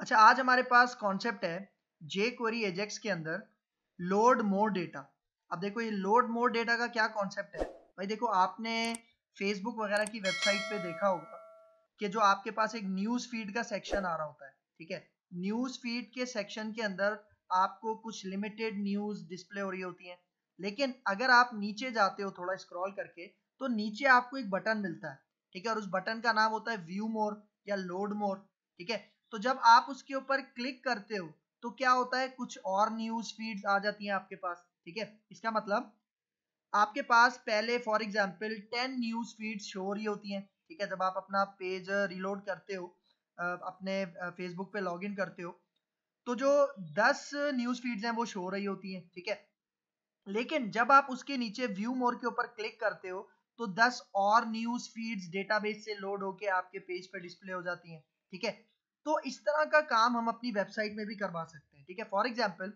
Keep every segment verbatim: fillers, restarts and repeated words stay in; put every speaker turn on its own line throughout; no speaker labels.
अच्छा, आज हमारे पास कॉन्सेप्ट है jQuery Ajax के अंदर लोड मोर डेटा। अब देखो ये लोड मोर डेटा का क्या कॉन्सेप्ट है भाई। देखो आपने फेसबुक वगैरह की वेबसाइट पे देखा होगा कि जो आपके पास एक न्यूज फीड का सेक्शन आ रहा होता है, ठीक है। न्यूज फीड के सेक्शन के अंदर आपको कुछ लिमिटेड न्यूज डिस्प्ले हो रही होती है, लेकिन अगर आप नीचे जाते हो थोड़ा स्क्रॉल करके तो नीचे आपको एक बटन मिलता है, ठीक है। और उस बटन का नाम होता है व्यू मोर या लोड मोर, ठीक है। तो जब आप उसके ऊपर क्लिक करते हो तो क्या होता है, कुछ और न्यूज फीड्स आ जाती हैं आपके पास, ठीक है। इसका मतलब आपके पास पहले for example ten news feeds show हो रही होती हैं, ठीक है। जब आप अपना पेज रिलोड करते हो, अपने फेसबुक पे लॉगिन करते हो, तो जो दस न्यूज फीड्स हैं वो शो हो रही होती हैं, ठीक है। लेकिन जब आप उसके नीचे व्यू मोर के ऊपर क्लिक करते हो तो दस और न्यूज फीड्स डेटाबेस से लोड होके आपके पेज पे डिस्प्ले हो जाती हैं, ठीक है। तो इस तरह का काम हम अपनी वेबसाइट में भी करवा सकते हैं, ठीक है। फॉर एग्जांपल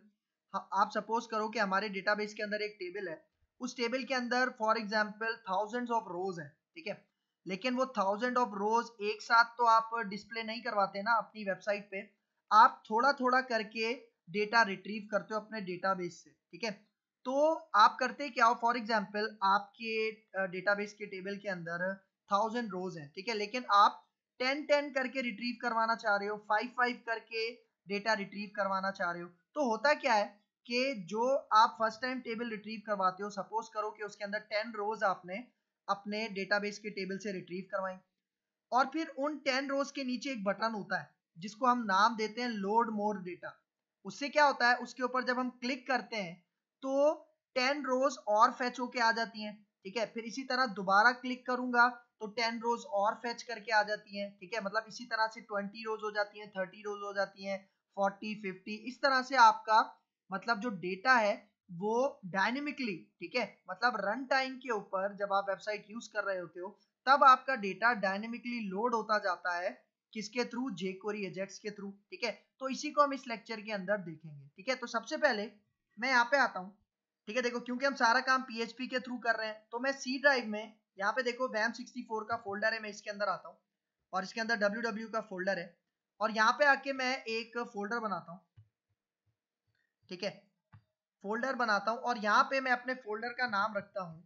आप सपोज करो कि हमारे डेटाबेस के अंदर एक टेबल है, उस टेबल के अंदर for example thousands of rows हैं, ठीक है। लेकिन वो थाउजेंड ऑफ रोज एक साथ तो आप डिस्प्ले नहीं करवाते ना अपनी वेबसाइट पे, आप थोड़ा थोड़ा करके डेटा रिट्रीव करते हो अपने डेटाबेस से, ठीक है। तो आप करते क्या हो, फॉर एग्जांपल आपके डेटाबेस के टेबल के अंदर थाउजेंड रोज हैं, ठीक है। लेकिन आप टेन टेन करके रिट्रीव करवाना चाह रहे हो, फाइव फाइव करके डेटा रिट्रीव करवाना चाह रहे हो। तो होता क्या है कि जो आप फर्स्ट टाइम टेबल रिट्रीव करवाते हो, सपोज करो कि उसके अंदर टेन रोज आपने अपने डेटाबेस के टेबल से रिट्रीव करवाई, और फिर उन टेन रोज के नीचे एक बटन होता है जिसको हम नाम देते हैं लोड मोर डेटा। उससे क्या होता है, उसके ऊपर जब हम क्लिक करते हैं तो टेन रोज और फेच होके आ जाती हैं, ठीक है। फिर इसी तरह दोबारा क्लिक करूंगा तो टेन रोज और फेच करके आ जाती हैं, ठीक है। मतलब इसी तरह से ट्वेंटी रोज हो जाती हैं, थर्टी रोज हो जाती हैं, फोर्टी फिफ्टी, इस तरह से आपका मतलब जो डेटा है वो डायनेमिकली, ठीक है, मतलब रन टाइम के ऊपर जब आप वेबसाइट यूज कर रहे होते हो तब आपका डेटा डायनेमिकली लोड होता जाता है। किसके थ्रू? jQuery Ajax के थ्रू, ठीक है। तो इसी को हम इस लेक्चर के अंदर देखेंगे, ठीक है। तो सबसे पहले मैं यहाँ पे आता हूँ, ठीक है। देखो क्योंकि हम सारा काम पीएचपी के थ्रू कर रहे हैं तो मैं सी ड्राइव में, यहाँ पे देखो वैम सिक्सटी फोर का फोल्डर है, मैं इसके अंदर आता हूँ और इसके अंदर डब्ल्यू डब्ल्यू का फोल्डर है, और यहाँ पे आके मैं एक फोल्डर बनाता हूँ, ठीक है। फोल्डर बनाता हूँ और यहाँ पे मैं अपने फोल्डर का नाम रखता हूँ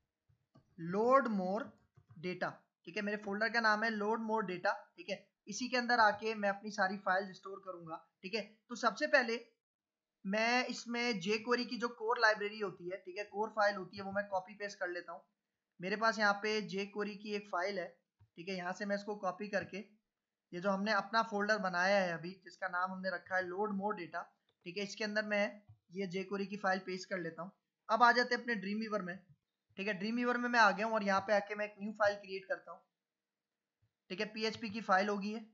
लोड मोर डेटा, ठीक है। मेरे फोल्डर का नाम है लोड मोर डेटा, ठीक है। इसी के अंदर आके मैं अपनी सारी फाइल स्टोर करूंगा, ठीक है। तो सबसे पहले मैं इसमें jQuery की जो कोर लाइब्रेरी होती है, ठीक है, कोर फाइल होती है, वो मैं कॉपी पेस्ट कर लेता हूँ। मेरे पास यहाँ पे jQuery की एक फाइल है, ठीक है। यहाँ से मैं इसको कॉपी करके ये जो हमने अपना फोल्डर बनाया है अभी, जिसका नाम हमने रखा है लोड मोर डेटा, ठीक है, इसके अंदर मैं ये jQuery की फाइल पेस्ट कर लेता हूँ। अब आ जाते हैं अपने ड्रीम वीवर में, ठीक है। ड्रीम वीवर में मैं आ गया हूँ और यहाँ पे आके मैं एक न्यू फाइल क्रिएट करता हूँ, ठीक है। पीएचपी की फाइल होगी है,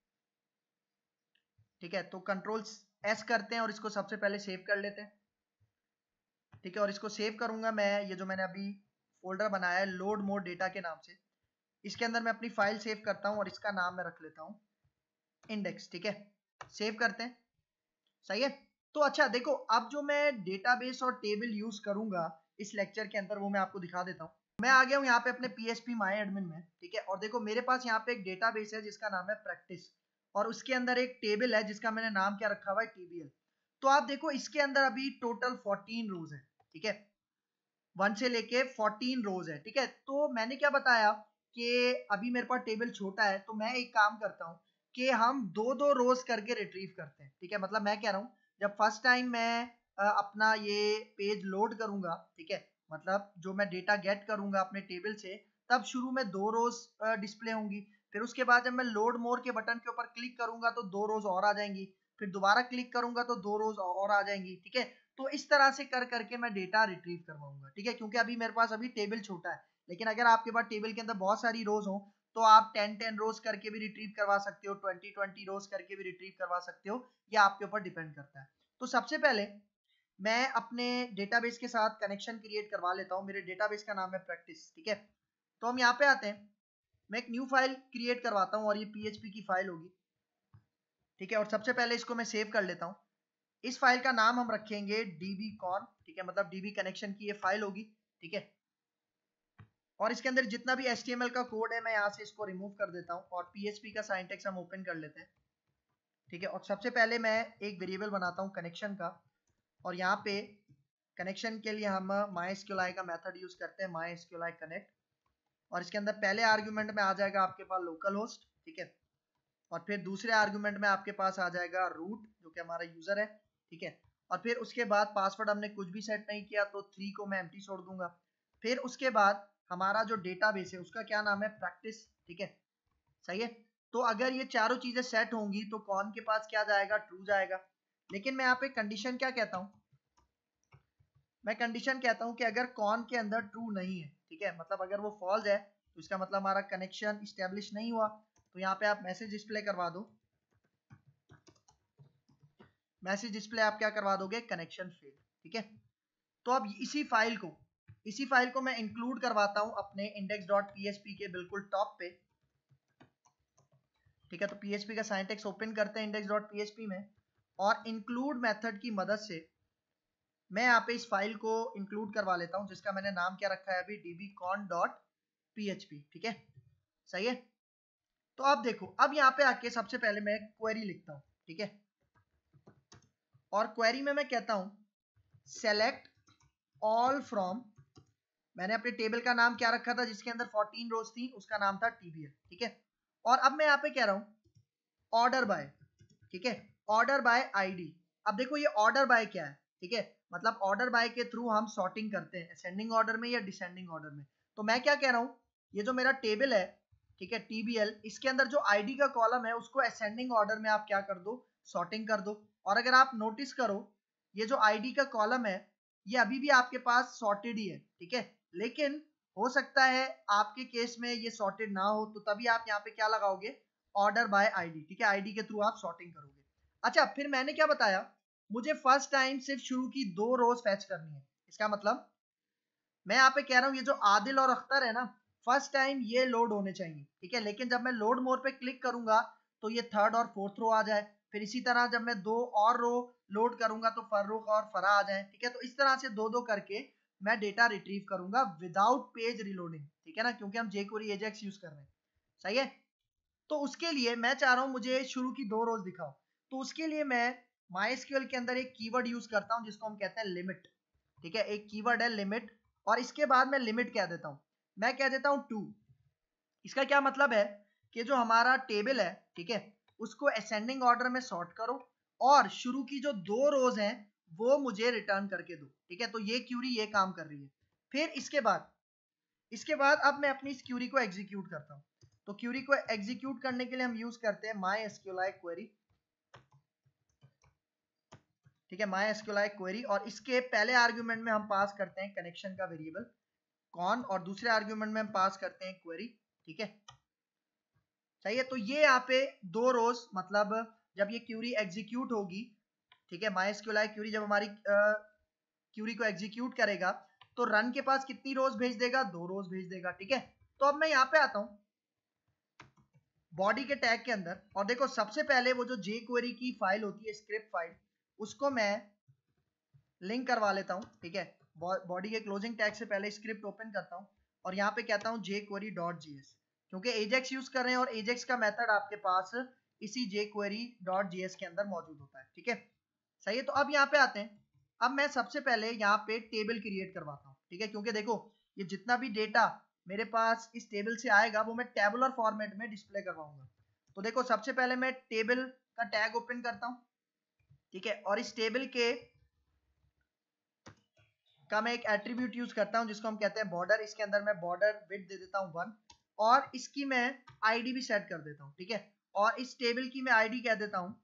ठीक है। तो कंट्रोल एस करते हैं और इसको सबसे पहले सेव कर लेते हैं, ठीक है। और इसको सेव करूंगा मैं, ये जो मैंने अभी फोल्डर बनाया है लोड मोर डेटा के नाम से, इसके अंदर मैं अपनी फाइल सेव करता हूँ और इसका नाम मैं रख लेता हूँ इंडेक्स, ठीक है। सेव करते हैं, सही है। तो अच्छा देखो, अब जो मैं डेटाबेस और टेबल यूज करूंगा इस लेक्चर के अंदर वो मैं आपको दिखा देता हूँ। मैं आ गया हूँ यहाँ पे अपने पीएचपी माई एडमिन में, ठीक है। और देखो मेरे पास यहाँ पे एक डेटाबेस है जिसका नाम है प्रैक्टिस, और उसके अंदर एक टेबल है जिसका मैंने नाम क्या रखा हुआ है, टीबीएल। तो आप देखो इसके अंदर अभी टोटल फोर्टीन रोज है, ठीक है, वन से लेके फोर्टीन रोज है, ठीक है। तो मैंने क्या बताया कि अभी मेरे पास टेबल छोटा है, तो मैं एक काम करता हूँ कि हम दो दो रोज करके रिट्रीव करते हैं, ठीक है। मतलब मैं कह रहा हूँ जब फर्स्ट टाइम मैं अ, अपना ये पेज लोड करूंगा, ठीक है, मतलब जो मैं डेटा गेट करूंगा अपने टेबल से, तब शुरू में दो रोज डिस्प्ले होंगी। फिर उसके बाद जब मैं लोड मोर के बटन के ऊपर क्लिक करूंगा तो दो रोज और आ जाएंगी, फिर दोबारा क्लिक करूंगा तो दो रोज और आ जाएंगी, ठीक है। तो इस तरह से कर करके मैं डेटा रिट्रीव करवाऊंगा, ठीक है। क्योंकि अभी मेरे पास अभी टेबल छोटा है, लेकिन अगर आपके पास टेबल के अंदर बहुत सारी रोज हो तो आप टेन टेन रोज करके भी रिट्रीव करवा सकते हो, ट्वेंटी ट्वेंटी रोज करके भी रिट्रीव करवा सकते हो, ये आपके ऊपर डिपेंड करता है। तो सबसे पहले मैं अपने डेटाबेस के साथ कनेक्शन क्रिएट करवा लेता हूँ। मेरे डेटाबेस का नाम है प्रैक्टिस, ठीक है। तो हम यहाँ पे आते हैं, मैं एक न्यू फाइल क्रिएट करवाता हूँ और ये पीएचपी की फाइल होगी, ठीक है। और सबसे पहले इसको मैं सेव कर लेता हूँ। इस फाइल का नाम हम रखेंगे dbcon, ठीक है, मतलब db कनेक्शन की ये फाइल होगी, ठीक है। और इसके अंदर जितना भी एचटीएमएल का कोड है मैं यहाँ से इसको रिमूव कर देता हूँ और पीएचपी का सिंटैक्स हम ओपन कर लेते हैं, ठीक है। और सबसे पहले मैं एक वेरिएबल बनाता हूँ कनेक्शन का, और यहाँ पे कनेक्शन के लिए हम MySQLi का मेथड यूज करते हैं, MySQLi कनेक्ट, और इसके अंदर पहले आर्गुमेंट में आ जाएगा आपके पास लोकल होस्ट, ठीक है, और फिर दूसरे आर्गुमेंट में आपके पास आ जाएगा रूट जो कि हमारा यूजर है, ठीक है, और फिर उसके बाद पासवर्ड हमने कुछ भी सेट नहीं किया तो थ्री को मैं एम्प्टी छोड़ दूंगा। फिर उसके बाद हमारा जो डेटाबेस है उसका क्या नाम है, प्रैक्टिस, ठीक है, सही है। तो अगर ये चारों चीजें सेट होंगी तो कौन के पास क्या जाएगा, ट्रू जाएगा। लेकिन मैं यहाँ पे कंडीशन क्या कहता हूँ, मैं कंडीशन कहता हूँ कि अगर कौन के अंदर ट्रू नहीं है, ठीक है, मतलब अगर वो फॉल्स है तो इसका मतलब हमारा कनेक्शन इस्टेब्लिश नहीं हुआ। तो यहाँ पे आप मैसेज डिस्प्ले करवा दो, मैसेज डिस्प्ले आप क्या करवा दोगे, कनेक्शन फेल, ठीक है। तो अब इसी फाइल को इसी फाइल को मैं इंक्लूड करवाता हूं अपने इंडेक्स डॉट पीएचपी के बिल्कुल टॉप पे, ठीक है। तो पीएचपी का सिंटैक्स ओपन करते हैं इंडेक्स डॉट पीएचपी में, और इंक्लूड मेथड की मदद से मैं यहाँ पे इस फाइल को इंक्लूड करवा लेता हूं, जिसका मैंने नाम क्या रखा है अभी, dbcon डॉट php, ठीक है, सही है। तो अब देखो, अब यहाँ पे आके सबसे पहले मैं क्वेरी लिखता हूं, ठीक है, और क्वेरी में मैं कहता हूं सेलेक्ट ऑल फ्रॉम, मैंने अपने टेबल का नाम क्या रखा था जिसके अंदर फोर्टीन रोज थी, उसका नाम था टीबीएल, ठीक है। और अब मैं यहाँ पे कह रहा हूं ऑर्डर बाय, ठीक है, ऑर्डर बाय आईडी। अब देखो ये ऑर्डर बाय क्या है, ठीक है, मतलब ऑर्डर बाय के थ्रू हम सॉर्टिंग करते हैं असेंडिंग ऑर्डर में या डिसेंडिंग ऑर्डर में। तो मैं क्या कह रहा हूँ, ये जो मेरा टेबल है, ठीक है, टीबीएल, इसके अंदर जो आईडी का कॉलम है उसको असेंडिंग ऑर्डर में आप क्या कर दो, सॉर्टिंग कर दो। और अगर आप नोटिस करो ये जो आईडी का कॉलम है ये अभी भी आपके पास सॉर्टेड ही है, ठीक है, लेकिन हो सकता है आपके केस में ये सॉर्टेड ना हो, तो तभी आप यहाँ पे क्या लगाओगे, ऑर्डर बाय आईडी, ठीक है, आईडी के थ्रू आप सॉर्टिंग करोगे। अच्छा, फिर मैंने क्या बताया, मुझे फर्स्ट टाइम सिर्फ शुरू की दो रोज फैच करनी है। इसका मतलब मैं यहाँ पे कह रहा हूँ ये जो आदिल और अख्तर है ना, फर्स्ट टाइम ये लोड होने चाहिए, ठीक है, लेकिन जब मैं लोड मोर पे क्लिक करूंगा तो ये थर्ड और फोर्थ रो आ जाए। फिर इसी तरह जब मैं दो और रो लोड करूंगा तो फर्रुख और फरा आ जाए, ठीक है। तो इस तरह से दो दो करके मैं डेटा रिट्रीव करूंगा विदाउट पेज रिलोडिंग, ठीक है ना, क्योंकि हम jQuery एजेक्स यूज कर रहे हैं, सही है। तो उसके लिए मैं चाह रहा हूं मुझे शुरू की दो रोज दिखाओ, तो उसके लिए मैं MySQL के अंदर एक कीवर्ड यूज करता हूं जिसको हम कहते हैं लिमिट, ठीक है, एक कीवर्ड है लिमिट, और इसके बाद मैं लिमिट कह देता हूं, मैं कह देता हूं टू। इसका क्या मतलब है कि जो हमारा टेबल है, ठीक है, उसको असेंडिंग ऑर्डर में सॉर्ट करो और शुरू की जो दो रोज हैं वो मुझे रिटर्न करके दो, ठीक है। तो ये क्यूरी ये काम कर रही है। फिर इसके बाद इसके बाद अब मैं अपनी इस क्यूरी को एग्जीक्यूट करता हूं। तो क्यूरी को एग्जीक्यूट करने के लिए हम यूज करते हैं MySQLi क्वेरी, ठीक है, MySQLi क्वेरी, और इसके पहले आर्गुमेंट में हम पास करते हैं कनेक्शन का वेरिएबल कौन, और दूसरे आर्गुमेंट में हम पास करते हैं क्वेरी, ठीक है, सही है। तो ये यहाँ पे दो रोज, मतलब जब ये क्यूरी एग्जीक्यूट होगी, ठीक है, MySQLi क्यूरी जब हमारी क्यूरी को एग्जीक्यूट करेगा तो रन के पास कितनी रोज भेज देगा, दो रोज भेज देगा, ठीक है। तो अब मैं यहाँ पे आता हूँ बॉडी के टैग के अंदर, और देखो सबसे पहले वो जो jQuery की फाइल होती है, स्क्रिप्ट फाइल, उसको मैं लिंक करवा लेता हूँ, ठीक है। बॉडी के क्लोजिंग टैग से पहले स्क्रिप्ट ओपन करता हूँ और यहाँ पे कहता हूँ jQuery डॉट जीएस, क्योंकि एजेक्स यूज कर रहे हैं और एजेक्स का मेथड आपके पास इसी jQuery डॉट जीएस के अंदर मौजूद होता है, ठीक है, सही है। तो अब यहाँ पे आते हैं, अब मैं सबसे पहले यहाँ पे टेबल क्रिएट करवाता हूँ, ठीक है, क्योंकि देखो ये जितना भी डेटा मेरे पास इस टेबल से आएगा वो मैं टेबुलर फॉर्मेट में डिस्प्ले करवाऊंगा। तो देखो सबसे पहले मैं टेबल का टैग ओपन करता हूँ, ठीक है, और इस टेबल के का मैं एक एट्रीब्यूट यूज करता हूं जिसको हम कहते हैं बॉर्डर। इसके अंदर मैं बॉर्डर विड्थ दे देता हूं वन, और इसकी मैं आईडी भी सेट कर देता हूं, ठीक है, और इस टेबल की मैं आईडी कह देता हूं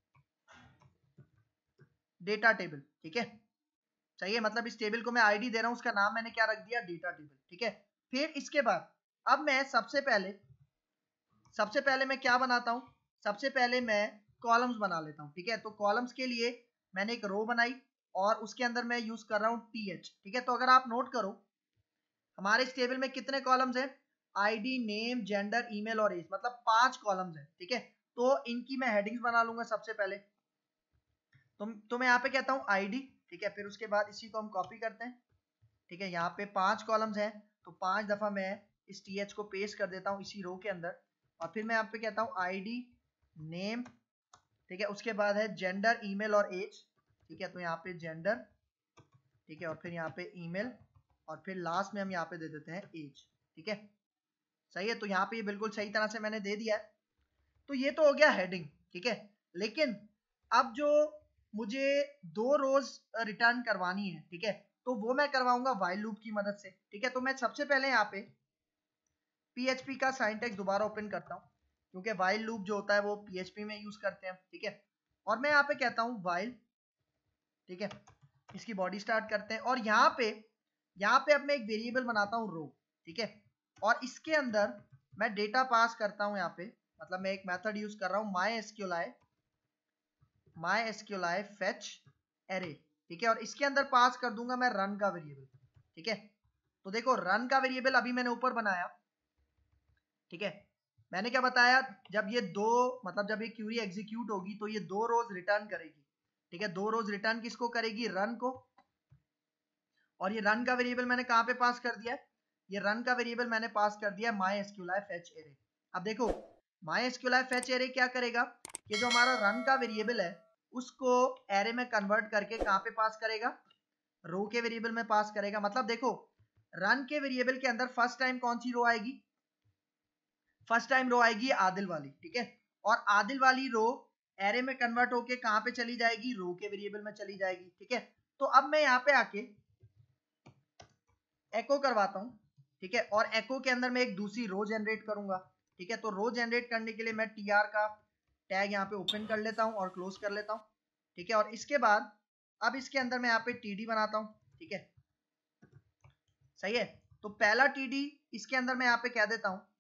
डेटा टेबल, ठीक है, सही है, मतलब इस टेबल को मैं आईडी दे रहा हूं, उसका नाम मैंने क्या रख दिया, डेटा टेबल, ठीक है। फिर इसके बाद अब मैं सबसे पहले सबसे पहले मैं क्या बनाता हूं, सबसे पहले मैं कॉलम्स बना लेता हूं, ठीक है। तो कॉलम्स के लिए मैंने एक रो बनाई और उसके अंदर मैं यूज कर रहा हूं टीएच, ठीक है। तो अगर आप नोट करो हमारे इस टेबल में कितने कॉलम्स हैं, आईडी, नेम, जेंडर, ईमेल और एज, मतलब पांच कॉलम्स हैं, ठीक है। तो इनकी मैं हेडिंग्स बना लूंगा सबसे पहले। तो, तो मैं यहाँ पे कहता हूँ आईडी, ठीक है, फिर उसके बाद इसी को हम कॉपी करते हैं, ठीक है, यहाँ पे पांच कॉलम्स हैं तो पांच दफा मैं इस टीएच को पेस्ट कर देता हूँ इसी रो के अंदर, और फिर मैं यहाँ पे कहता हूँ आईडी, नेम, ठीक है। उसके बाद है जेंडर, ईमेल और एज, ठीक है। तो यहाँ पे जेंडर, ठीक है, और फिर यहाँ पे ईमेल, और फिर लास्ट में हम यहाँ पे दे देते हैं एज, ठीक है। सही है, तो यहाँ पे ये बिल्कुल सही तरह से मैंने दे दिया है। तो ये तो हो गया हेडिंग, ठीक है। लेकिन अब जो मुझे दो रोज रिटर्न करवानी है, ठीक है, तो वो मैं करवाऊंगा व्हाइल लूप की मदद से, ठीक है। तो मैं सबसे पहले यहाँ पे पीएचपी का सिंटैक्स दोबारा ओपन करता हूँ, क्योंकि व्हाइल लूप जो होता है वो पीएचपी में यूज करते हैं, ठीक है। और मैं यहाँ पे कहता हूँ व्हाइल, ठीक है, इसकी बॉडी स्टार्ट करते हैं, और यहाँ पे यहाँ पे अब मैं एक वेरिएबल बनाता हूँ रो, ठीक है, और इसके अंदर मैं डेटा पास करता हूँ यहाँ पे, मतलब मैं एक मेथड यूज कर रहा हूँ माई एसक्यूएलआई माई एसक्यूएलआई फेच एरे, ठीक है, और इसके अंदर पास कर दूंगा मैं रन का वेरिएबल, ठीक है। तो देखो रन का वेरिएबल अभी मैंने ऊपर बनाया, ठीक है। मैंने क्या बताया, जब ये दो मतलब जब ये क्यूरी एग्जीक्यूट होगी तो ये दो रोज रिटर्न करेगी, ठीक है। दो रोज रिटर्न किसको करेगी, रन को, और ये रन का वेरिएबल मैंने कहाँ पे पास कर दिया है, ये रन का वेरिएबल मैंने पास कर दिया माई एसक्यूएलआई फेच एरे। अब देखो माई एसक्यूएलआई फेच एरे क्या करेगा, ये जो हमारा रन का वेरिएबल है उसको एरे में कन्वर्ट करके कहाँ पे पास करेगा, रो के वेरिएबल में पास करेगा। मतलब देखो रन के वेरिएबल के अंदर फर्स्ट टाइम कौन सी रो आएगी, फर्स्ट टाइम रो आएगी आदिल वाली, ठीक है, और आदिल वाली रो एरे में कन्वर्ट होके कहाँ पे चली जाएगी, रो के वेरिएबल में चली जाएगी, ठीक है। तो अब मैं यहाँ पे आके एको करवाता हूँ, ठीक है, और एको के अंदर मैं एक दूसरी रो जनरेट करूंगा, ठीक है। तो रो जनरेट करने के लिए मैं टी आर का टैग यहाँ पे ओपन कर लेता हूँ और क्लोज कर लेता हूँ, ठीक है। और इसके बाद अब इसके अंदर मैं यहाँ पे टीडी बनाता हूँ, ठीक है, सही है। तो पहला टीडी इसके अंदर मैं यहाँ पे कह देता हूँ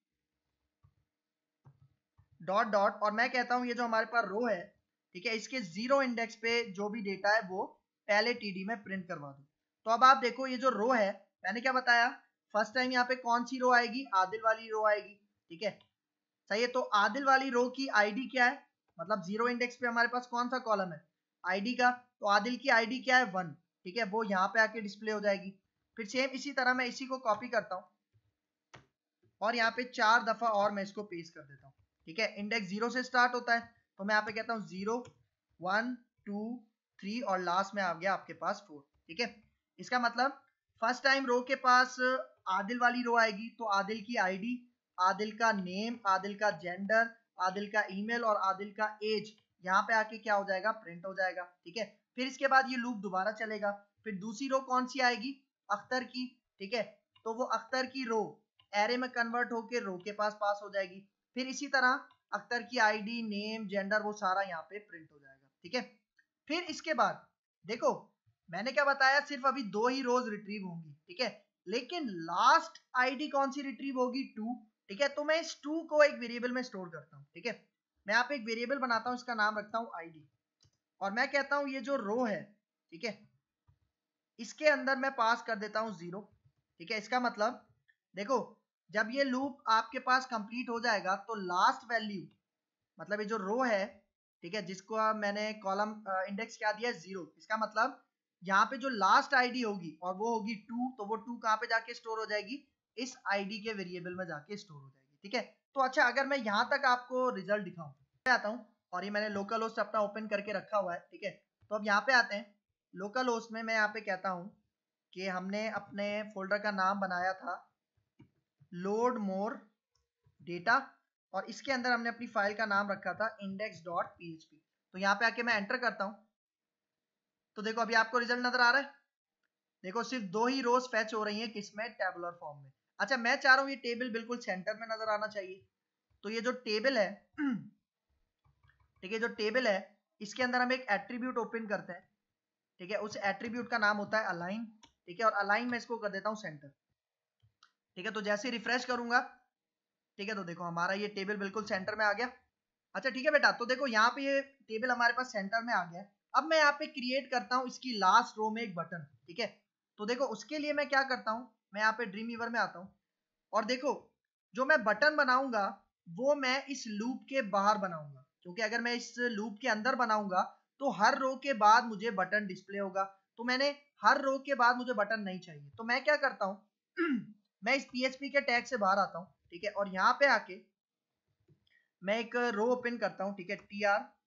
डॉट डॉट, और मैं कहता हूँ ये जो हमारे पास रो है, ठीक है, इसके जीरो इंडेक्स पे जो भी डेटा है वो पहले टीडी में प्रिंट करवा दो। तो अब आप देखो ये जो रो है, मैंने क्या बताया, फर्स्ट टाइम यहाँ पे कौन सी रो आएगी, आदिल वाली रो आएगी, ठीक है, सही है। तो आदिल वाली रो की आईडी क्या है, मतलब जीरो इंडेक्स पे हमारे पास कौन सा कॉलम है, आईडी का, तो आदिल की आईडी क्या है, वन, ठीक है, वो यहाँ पे आके डिस्प्ले हो जाएगी। फिर सेम इसी तरह मैं इसी को कॉपी करता हूँ और यहाँ पे चार दफा और मैं इसको पेस्ट कर देता हूँ, ठीक है। इंडेक्स जीरो से स्टार्ट होता है, तो मैं यहाँ पे कहता हूँ जीरो वन टू थ्री और लास्ट में आ गया आपके पास फोर, ठीक है। इसका मतलब फर्स्ट टाइम रो के पास आदिल वाली रो आएगी तो आदिल की आईडी, आदिल का नेम, आदिल का जेंडर, आदिल का ईमेल और आदिल का एज यहाँ पे आके क्या हो जाएगा, प्रिंट हो जाएगा, ठीक है। फिर इसके बाद ये लूप दोबारा चलेगा। फिर दूसरी रो कौन सी आएगी, अख्तर की, ठीक है, तो वो अख्तर की रो एरे में कन्वर्ट होके रो के पास पास हो जाएगी। फिर इसी तरह अख्तर की आईडी, नेम, जेंडर वो सारा यहाँ पे प्रिंट हो जाएगा, ठीक है। फिर इसके बाद देखो मैंने क्या बताया, सिर्फ अभी दो ही रोज रिट्रीव होंगी, ठीक है, लेकिन लास्ट आईडी कौन सी रिट्रीव होगी, टू, ठीक है। तो मैं इस टू को एक वेरिएबल में स्टोर करता हूँ, ठीक है। मैं यहाँ पे एक वेरिएबल बनाता हूँ, इसका नाम रखता हूँ आईडी, और मैं कहता हूँ ये जो रो है, ठीक है, इसके अंदर मैं पास कर देता हूँ जीरो, ठीक है। इसका मतलब देखो जब ये लूप आपके पास कंप्लीट हो जाएगा तो लास्ट वैल्यू, मतलब ये जो रो है, ठीक है, जिसको मैंने कॉलम इंडेक्स क्या दिया, जीरो, इसका मतलब यहाँ पे जो लास्ट आईडी होगी और वो होगी टू, तो वो टू कहाँ पे जाके स्टोर हो जाएगी, इस आईडी के वेरिएबल में जाके स्टोर हो जाएगी, ठीक है। तो अच्छा अगर मैं यहाँ तक आपको रिजल्ट दिखाऊं, आता हूँ और ये मैंने लोकल होस्ट अपना ओपन करके रखा हुआ है, ठीक है। तो अब यहाँ पे आते हैं, लोकल होस्ट में मैं यहाँ पे कहता हूँ कि हमने अपने फोल्डर का नाम बनाया था लोड मोर डेटा, और इसके अंदर हमने अपनी फाइल का नाम रखा था index dot P H P. तो यहाँ पे आके मैं एंटर करता हूँ, तो देखो अभी आपको रिजल्ट नजर आ रहा है, देखो सिर्फ दो ही रोज फैच हो रही हैं, किसमें, टेबुलर फॉर्म में। अच्छा मैं चाह रहा हूँ ये टेबल बिल्कुल सेंटर में नजर आना चाहिए, तो ये जो टेबल है, ठीक है, जो टेबल है इसके अंदर हम एक एट्रीब्यूट ओपन करते हैं, ठीक है, उस एट्रीब्यूट का नाम होता है अलाइन, ठीक है, और अलाइन में इसको कर देता हूँ सेंटर, ठीक है। तो जैसे रिफ्रेश करूंगा, ठीक है, तो देखो हमारा ये टेबल बिल्कुल सेंटर में आ गया। अच्छा ठीक है बेटा, तो देखो यहाँ पे ये टेबल हमारे पास सेंटर में आ गया। अब मैं यहाँ पे क्रिएट करता हूँ इसकी लास्ट रो में एक बटन, ठीक है। तो देखो उसके लिए मैं क्या करता हूँ, मैं यहाँ पे ड्रीम वीवर में आता हूँ और देखो जो मैं बटन बनाऊंगा वो मैं इस लूप के बाहर बनाऊंगा, क्योंकि अगर मैं इस लूप के अंदर बनाऊंगा तो हर रो के बाद मुझे बटन डिस्प्ले होगा, तो मैंने हर रो के बाद मुझे बटन नहीं चाहिए। तो मैं क्या करता हूँ मैं इस पीएचपी के टैग से बाहर आता हूँ, ठीक है, और यहाँ पे आके मैं एक रो ओपन करता हूँ, ठीक है, टी आर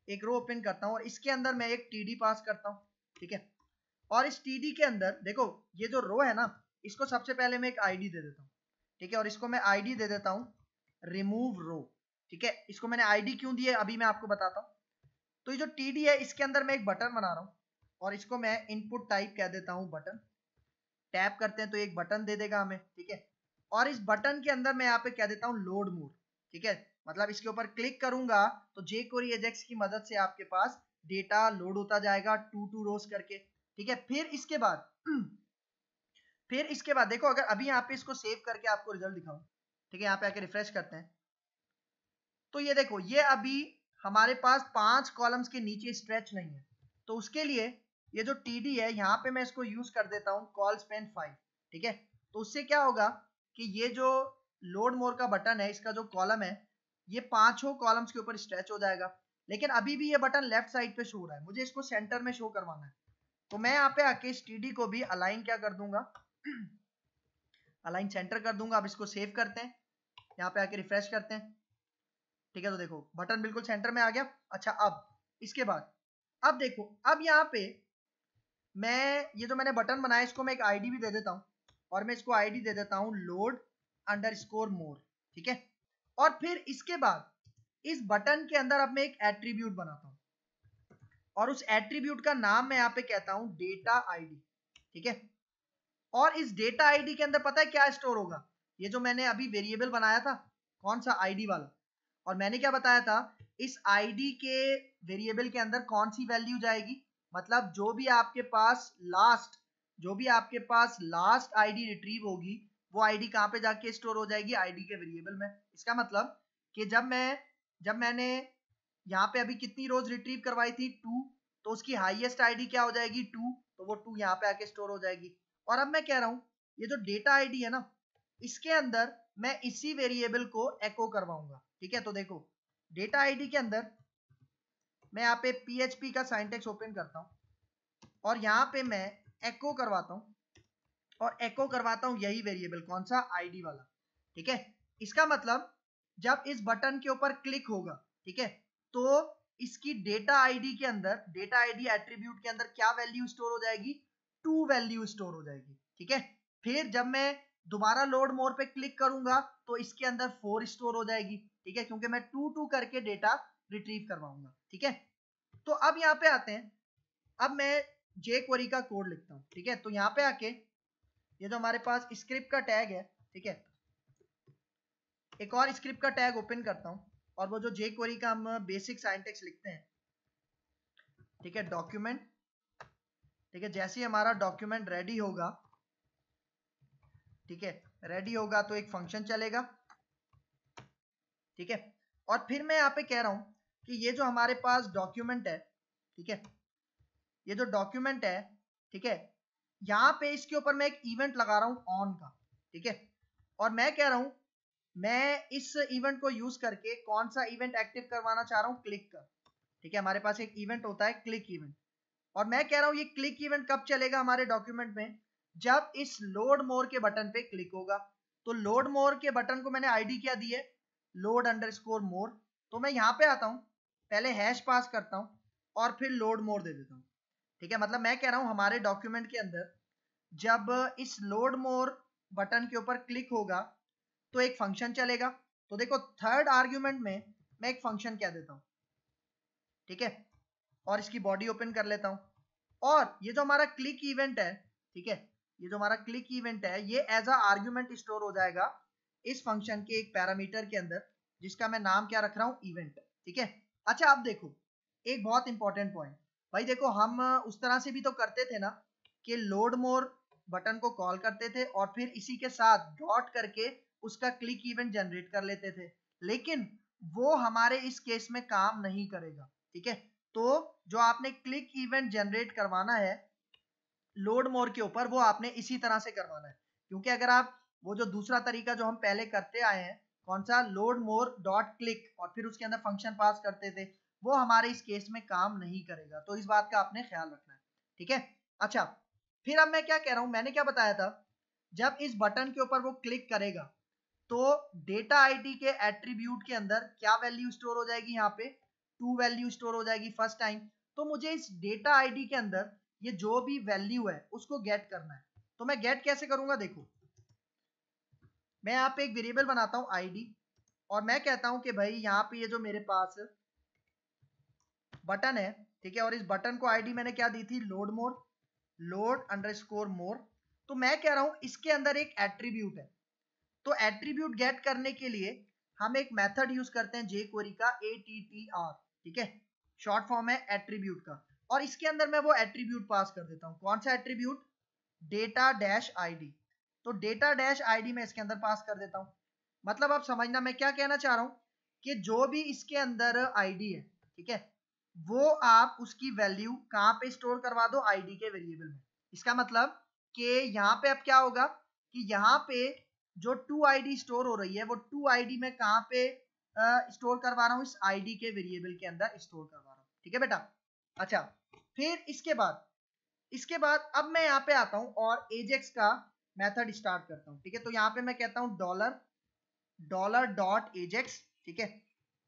एक रो ओपन करता हूँ और इसके अंदर मैं एक टीडी पास करता हूँ, ठीक है। और इस टीडी के अंदर देखो ये जो रो है ना, इसको सबसे पहले मैं एक आईडी दे देता हूँ, ठीक है। और इसको मैं आईडी दे देता हूँ रिमूव रो, ठीक है। इसको मैंने आईडी क्यों दी है अभी मैं आपको बताता हूँ। तो ये जो टीडी है इसके अंदर मैं एक बटन बना रहा हूँ और इसको मैं इनपुट टाइप कह देता हूँ बटन। टैप करते हैं तो एक बटन दे देगा हमें, ठीक है। और इस बटन के अंदर मैं यहाँ पे कह देता हूँ लोड मोर, ठीक है। मतलब इसके ऊपर क्लिक करूंगा तो jQuery Ajax की मदद से आपके पास डेटा लोड होता जाएगा टू टू रोज करके, ठीक है। फिर इसके बाद फिर इसके बाद देखो अगर अभी यहाँ पे इसको सेव करके आपको रिजल्ट दिखाऊं, ठीक है, यहाँ पे आके रिफ्रेश करते हैं तो ये देखो ये अभी हमारे पास पांच कॉलम्स के नीचे स्ट्रेच नहीं है। तो उसके लिए ये जो टीडी है यहाँ पे मैं इसको यूज कर देता हूँ कॉल स्पेन फाइव, ठीक है। तो उससे क्या होगा कि ये जो लोड मोर का बटन है इसका जो कॉलम है ये पांचों कॉलम्स के ऊपर स्ट्रेच हो जाएगा। लेकिन अभी भी ये बटन लेफ्ट साइड पे शो हो रहा है, मुझे इसको सेंटर में शो करवाना है। तो मैं यहाँ पे आके इस टीडी को भी अलाइन क्या कर दूंगा, अलाइन सेंटर कर दूंगा। अब इसको सेव करते हैं, यहाँ पे आके रिफ्रेश करते हैं, ठीक है। तो देखो बटन बिल्कुल सेंटर में आ गया। अच्छा अब इसके बाद अब देखो अब यहाँ पे मैं ये जो मैंने बटन बनाया इसको मैं एक आईडी भी दे देता हूँ और मैं इसको आईडी दे देता हूँ लोड अंडरस्कोर मोर, ठीक है। और फिर इसके बाद इस बटन के अंदर अब मैं एक एट्रीब्यूट बनाता हूँ और उस एट्रीब्यूट का नाम मैं यहाँ पे कहता हूँ डेटा आईडी, ठीक है। और इस डेटा आईडी के अंदर पता है क्या स्टोर होगा, ये जो मैंने अभी वेरिएबल बनाया था कौन सा आईडी वाला, और मैंने क्या बताया था इस आईडी के वेरिएबल के अंदर कौन सी वैल्यू जाएगी, मतलब जो भी आपके पास लास्ट जो भी आपके पास लास्ट आईडी रिट्रीव होगी वो आईडी कहाँ पे जाके स्टोर हो जाएगी, आईडी के वेरिएबल में। इसका मतलब कि जब मैं जब मैंने यहाँ पे अभी कितनी रोज रिट्रीव करवाई थी टू, तो उसकी हाईएस्ट आईडी क्या हो जाएगी टू, तो वो टू यहाँ पे आके स्टोर हो जाएगी। और अब मैं कह रहा हूँ ये जो डेटा आईडी है ना इसके अंदर मैं इसी वेरिएबल को एको करवाऊंगा, ठीक है। तो देखो डेटा आईडी के अंदर मैं यहाँ पे पीएचपी का सिंटैक्स ओपन करता हूँ और यहाँ पे मैं एको करवाता हूँ और एको करवाता हूँ यही वेरिएबल कौन सा, आईडी वाला, ठीक है। इसका मतलब जब इस बटन के ऊपर क्लिक होगा, ठीक है, तो इसकी डेटा आईडी के अंदर डेटा आईडी एट्रीब्यूट के अंदर क्या वैल्यू स्टोर हो जाएगी, टू वैल्यू स्टोर हो जाएगी, ठीक है। फिर जब मैं दोबारा लोड मोर पे क्लिक करूंगा तो इसके अंदर फोर स्टोर हो जाएगी, ठीक है, क्योंकि मैं टू टू करके डेटा रिट्रीव करवाऊंगा, ठीक है। तो अब यहाँ पे आते हैं, अब मैं jQuery का कोड लिखता हूँ, ठीक है। तो यहाँ पे आके ये जो हमारे पास स्क्रिप्ट का टैग है, ठीक है, एक और स्क्रिप्ट का टैग ओपन करता हूँ और वो जो jQuery का हम बेसिक सिंटैक्स लिखते हैं, ठीक है, डॉक्यूमेंट, ठीक है। जैसे ही हमारा डॉक्यूमेंट रेडी होगा, ठीक है, रेडी होगा तो एक फंक्शन चलेगा, ठीक है। और फिर मैं यहाँ पे कह रहा हूँ कि ये जो हमारे पास डॉक्यूमेंट है, ठीक है, ये जो डॉक्यूमेंट है, ठीक है, यहाँ पे इसके ऊपर मैं एक इवेंट लगा रहा हूँ ऑन का, ठीक है। और मैं कह रहा हूँ मैं इस इवेंट को यूज करके कौन सा इवेंट एक्टिव करवाना चाह रहा हूँ, क्लिक का, ठीक है। हमारे पास एक इवेंट होता है क्लिक इवेंट, और मैं कह रहा हूँ ये क्लिक इवेंट कब चलेगा हमारे डॉक्यूमेंट में, जब इस लोड मोर के बटन पे क्लिक होगा। तो लोड मोर के बटन को मैंने आईडी क्या दी है, लोड अंडरस्कोर मोर। तो मैं यहाँ पे आता हूँ, पहले हैश पास करता हूँ और फिर लोड मोर दे देता हूँ, ठीक है। मतलब मैं कह रहा हूँ हमारे डॉक्यूमेंट के अंदर जब इस लोड मोर बटन के ऊपर क्लिक होगा तो एक फंक्शन चलेगा। तो देखो थर्ड आर्ग्यूमेंट में मैं एक फंक्शन क्या देता हूँ, ठीक है, और इसकी बॉडी ओपन कर लेता हूँ। और ये जो हमारा क्लिक इवेंट है, ठीक है, ये जो हमारा क्लिक इवेंट है ये एज अ आर्ग्यूमेंट स्टोर हो जाएगा इस फंक्शन के एक पैरामीटर के अंदर, जिसका मैं नाम क्या रख रहा हूँ, इवेंट, ठीक है। अच्छा अब देखो एक बहुत इंपॉर्टेंट पॉइंट, भाई देखो हम उस तरह से भी तो करते थे ना कि लोड मोर बटन को कॉल करते थे और फिर इसी के साथ डॉट करके उसका क्लिक इवेंट जनरेट कर लेते थे, लेकिन वो हमारे इस केस में काम नहीं करेगा, ठीक है। तो जो आपने क्लिक इवेंट जनरेट करवाना है लोड मोर के ऊपर वो आपने इसी तरह से करवाना है, क्योंकि अगर आप वो जो दूसरा तरीका जो हम पहले करते आए हैं कौन सा, लोड मोर डॉट क्लिक और फिर उसके अंदर फंक्शन पास करते थे, वो हमारे इस केस में काम नहीं करेगा। तो इस बात का आपने ख्याल रखना है, ठीक है। अच्छा फिर अब मैं क्या कह रहा हूं, मैंने क्या बताया था, जब इस बटन के ऊपर वो क्लिक करेगा तो डेटा आईडी के एट्रीब्यूट के अंदर क्या वैल्यू स्टोर हो जाएगी, यहाँ पे टू वैल्यू स्टोर हो जाएगी फर्स्ट टाइम। तो मुझे इस डेटा आईडी के अंदर ये जो भी वैल्यू है उसको गेट करना है। तो मैं गेट कैसे करूंगा, देखो मैं यहाँ पे एक वेरिएबल बनाता हूँ आईडी, और मैं कहता हूँ कि भाई यहाँ पे ये जो मेरे पास बटन है, ठीक है, और इस बटन को आईडी मैंने क्या दी थी, load more, load underscore more. तो मैं कह रहा हूं इसके अंदर एक एट्रीब्यूट है, तो एट्रीब्यूट गेट करने के लिए हम एक मेथड यूज करते हैं jQuery का ए टी टी आर, ठीक है, शॉर्ट फॉर्म है एट्रीब्यूट का। और इसके अंदर मैं वो एट्रीब्यूट पास कर देता हूं। कौन सा एट्रीब्यूट, डेटा डैश आईडी। तो डेटा डैश आईडी मैं इसके अंदर पास कर देता हूं। मतलब आप समझना मैं क्या कहना चाह रहा हूं कि जो भी इसके अंदर आईडी है, ठीक है, वो आप उसकी वैल्यू कहां पे स्टोर करवा दो, आईडी के वेरिएबल में। इसका मतलब कि यहाँ पे अब क्या होगा कि यहाँ पे जो टू आईडी स्टोर हो रही है वो टू आईडी में कहां पे स्टोर करवा रहा हूँ, इस आईडी के वेरिएबल के अंदर स्टोर करवा रहा हूँ, ठीक है बेटा। अच्छा, फिर इसके बाद इसके बाद अब मैं यहाँ पे आता हूँ और एजेक्स का मेथड स्टार्ट करता हूँ, ठीक है। तो यहाँ पे मैं कहता हूँ डॉलर डॉलर डॉट एजेक्स, ठीक है,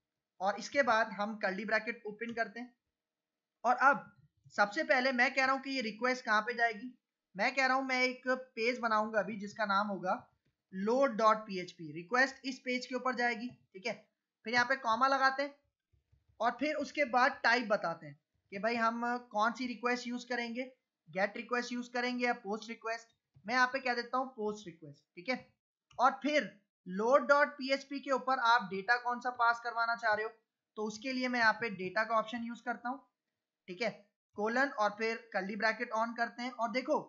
और इसके बाद हम कर्ली ब्रैकेट ओपन करते हैं। और अब सबसे पहले मैं कह रहा हूं कि ये रिक्वेस्ट कहां पे जाएगी, मैं कह रहा हूं मैं एक पेज बनाऊंगा अभी जिसका नाम होगा लोड डॉट पीएचपी। रिक्वेस्ट इस पेज के ऊपर जाएगी, ठीक है। फिर यहाँ पे कॉमा लगाते हैं और फिर उसके बाद टाइप बताते हैं कि भाई हम कौन सी रिक्वेस्ट यूज करेंगे, गेट रिक्वेस्ट यूज करेंगे या पोस्ट रिक्वेस्ट। मैं यहाँ पे कह देता हूँ पोस्ट रिक्वेस्ट, ठीक है। और फिर लोड डॉट पीएचपी के ऊपर आप डेटा कौन सा पास करवाना चाह रहे हो, तो उसके लिए मैं यहाँ पे डेटा का ऑप्शन यूज करता हूँ, ठीक है, कोलन और फिर कर्ली ब्रैकेट ऑन करते हैं। और देखो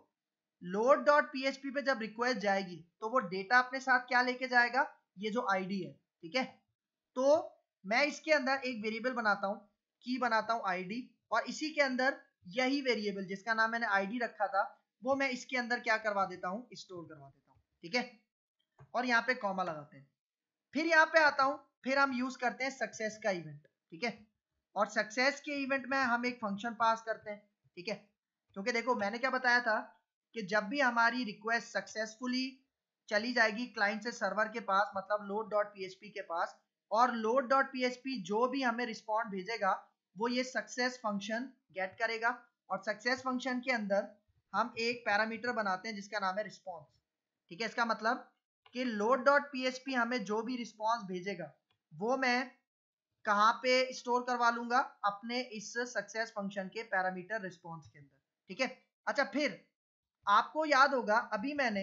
लोड डॉट पीएचपी पे जब रिक्वेस्ट जाएगी तो वो डेटा अपने साथ क्या लेके जाएगा, ये जो आईडी है, ठीक है। तो मैं इसके अंदर एक वेरिएबल बनाता हूँ, की बनाता हूँ आईडी, और इसी के अंदर यही वेरिएबल जिसका नाम मैंने आईडी रखा था वो मैं इसके अंदर क्या करवा देता हूँ, स्टोर करवा देता हूँ, ठीक है। और यहाँ पे कॉमा लगाते हैं। फिर यहाँ पे आता हूँ, फिर हम यूज करते हैं सक्सेस का इवेंट, ठीक है। और सक्सेस के इवेंट में हम एक फंक्शन पास करते हैं, ठीक है। क्योंकि देखो मैंने क्या बताया था कि जब भी हमारी रिक्वेस्ट सक्सेसफुली चली जाएगी क्लाइंट से सर्वर के पास, मतलब लोड डॉट पीएचपी के पास, और लोड डॉट पीएचपी जो भी हमें रिस्पॉन्ड भेजेगा वो ये सक्सेस फंक्शन गेट करेगा। और सक्सेस फंक्शन के अंदर हम एक पैरामीटर बनाते हैं जिसका नाम है रिस्पॉन्स, ठीक है। इसका मतलब कि लोड डॉट पीएचपी हमें जो भी रिस्पॉन्स भेजेगा वो मैं कहां पे स्टोर करवा लूंगा, अपने इस सक्सेस फंक्शन के पैरामीटर रिस्पॉन्स के अंदर, ठीक है। अच्छा, फिर आपको याद होगा अभी मैंने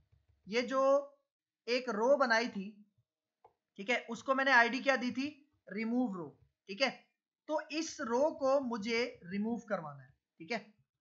ये जो एक रो बनाई थी, ठीक है, उसको मैंने आईडी क्या दी थी, रिमूव रो, ठीक है। तो इस रो को मुझे रिमूव करवाना है, ठीक है।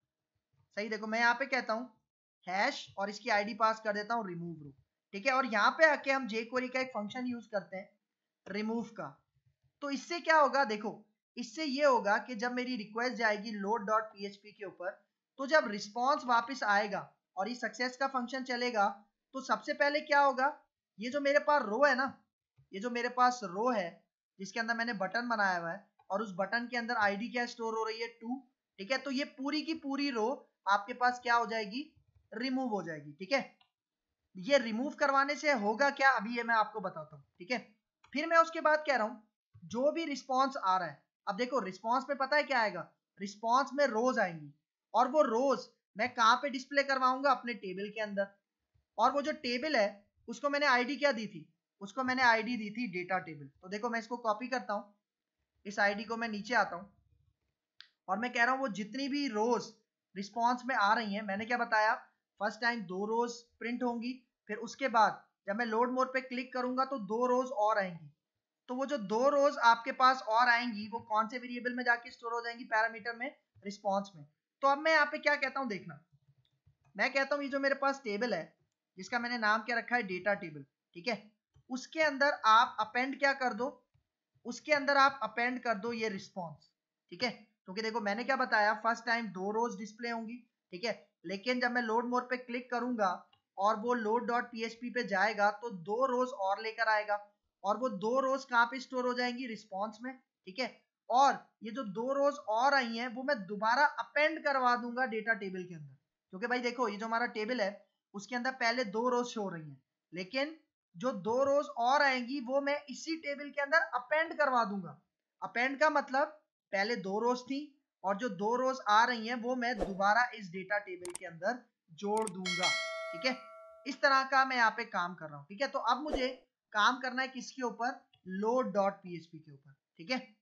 सही, देखो मैं यहाँ पे कहता हूँ हैश और इसकी आईडी पास कर देता हूँ रिमूव रो, ठीक है। और यहाँ पे आके हम jQuery का एक फंक्शन यूज करते हैं रिमूव का। तो इससे क्या होगा, देखो इससे ये होगा कि जब मेरी रिक्वेस्ट जाएगी लोड डॉट पीएचपी के ऊपर, तो जब रिस्पॉन्स वापस आएगा और ये सक्सेस का फंक्शन चलेगा, तो सबसे पहले क्या होगा, ये जो मेरे पास रो है ना, ये जो मेरे पास रो है जिसके अंदर मैंने बटन बनाया हुआ है और उस बटन के अंदर आईडी क्या स्टोर हो रही है, टू, ठीक है। तो ये पूरी की पूरी रो आपके पास क्या हो जाएगी, रिमूव हो जाएगी, ठीक है। ये रिमूव करवाने से होगा क्या, अभी ये मैं आपको बताता हूँ, ठीक है। फिर मैं उसके बाद कह रहा हूँ जो भी रिस्पॉन्स आ रहा है, अब देखो रिस्पॉन्स में पता है क्या आएगा, रिस्पॉन्स में रोज आएंगी, और वो रोज मैं कहां पे डिस्प्ले करवाऊंगा, अपने टेबल के अंदर। और वो जो टेबल है उसको मैंने आईडी क्या दी थी, उसको मैंने आईडी दी थी डेटा टेबल। तो देखो मैं इसको कॉपी करता हूँ, इस आईडी को मैं नीचे आता हूँ और मैं कह रहा हूँ वो जितनी भी रोज रिस्पॉन्स में आ रही हैं, मैंने क्या बताया, फर्स्ट टाइम दो रोज प्रिंट होंगी, फिर उसके बाद जब मैं लोड मोड पे क्लिक करूंगा तो दो रोज और आएंगी। तो वो जो दो रोज आपके पास और आएंगी वो कौन से वेरिएबल में जाके स्टोर हो जाएंगी, पैरामीटर में, रिस्पॉन्स में। तो अब मैं यहाँ पे क्या कहता हूँ, देखना मैं कहता हूँ ये जो मेरे पास टेबल है जिसका मैंने नाम क्या रखा है, डेटा टेबल, ठीक है, उसके अंदर आप अपेंड क्या कर दो, उसके अंदर आप अपेंड कर दो ये रिस्पॉन्स, ठीक है। क्योंकि देखो मैंने क्या बताया, फर्स्ट टाइम दो रोज डिस्प्ले होंगी, ठीक है, लेकिन जब मैं लोड मोड पे क्लिक करूंगा और वो लोड डॉट पीएचपी पे जाएगा तो दो रोज और लेकर आएगा, और वो दो रोज कहाँ पे स्टोर हो जाएंगी, रिस्पॉन्स में, ठीक है। और ये जो दो रोज और आई हैं वो मैं दोबारा अपेंड करवा दूंगा डेटा टेबल के अंदर। क्योंकि भाई देखो ये जो हमारा टेबल है उसके अंदर पहले दो रोज शो हो रही हैं, लेकिन जो दो रोज और आएंगी वो मैं इसी टेबल के अंदर अपेंड करवा दूंगा। अपेंड का मतलब पहले दो रोज थी और जो दो रोज आ रही हैं वो मैं दोबारा इस डेटा टेबल के अंदर जोड़ दूंगा, ठीक है। इस तरह का मैं यहाँ पे काम कर रहा हूँ, ठीक है। तो अब मुझे काम करना है किसके ऊपर, लोड डॉट पीएचपी के ऊपर, ठीक है।